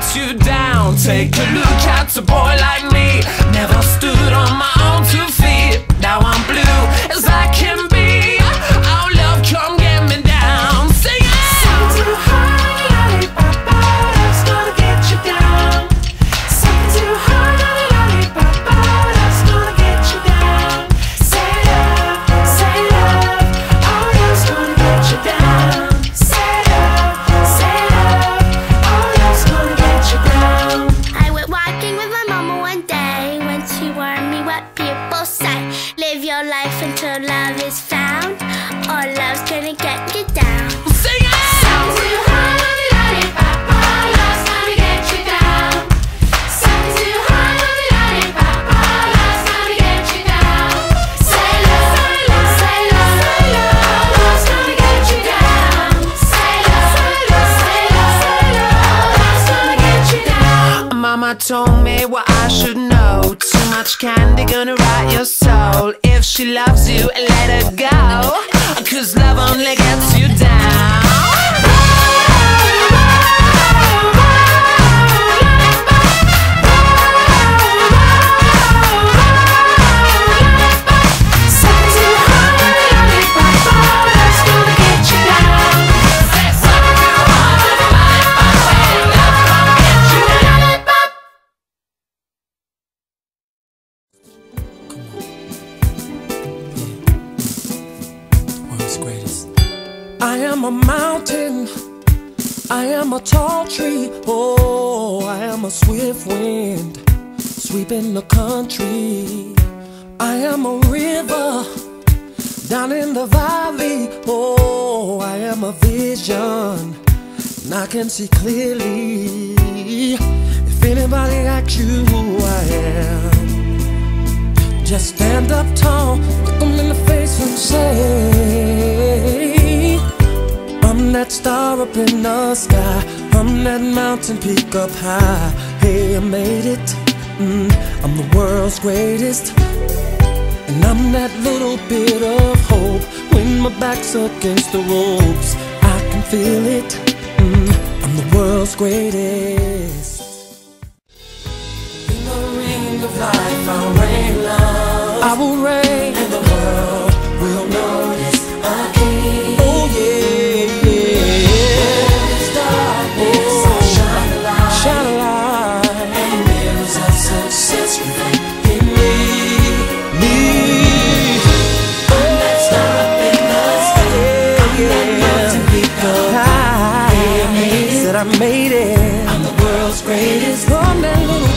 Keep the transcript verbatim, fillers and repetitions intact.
gets you down. Take a look at a boy like me. Never stood on my own two feet. Now I'm blue as I can be. Oh love, come get me down. Sing it! Something too high, lollipop, love's gonna get you down. Something too high, lollipop, love's gonna get you down. Say love, say love, oh love's gonna get you down. Say love, say love, oh love's gonna get you down. I went walking with my mama one day when she warned me what people say. Live your life until love is found, or love's gonna get you down. Sing it! Something too high, lollipop, love's gonna get you down. Something too high, lollipop, love's gonna get you down. Say love, say love, say love, love's gonna get you down. Say love, say love, say love, love's gonna get you down. Mama told me what I should know. Too much candy gonna rot your soul. If she loves you, let her go, 'cause love only gets you down. I am a mountain, I am a tall tree, oh, I am a swift wind, sweeping the country. I am a river, down in the valley, oh, I am a vision, and I can see clearly. If anybody asks you who I am, just stand up tall, look them in the face and say, I'm that star up in the sky, I'm that mountain peak up high. Hey, I made it, mm, I'm the world's greatest. And I'm that little bit of hope. When my back's against the ropes, I can feel it, mm, I'm the world's greatest. In the ring of life I'll reign love, I will reign, and the world will notice a king. Oh yeah. I made it. I'm the world's greatest. I'm that little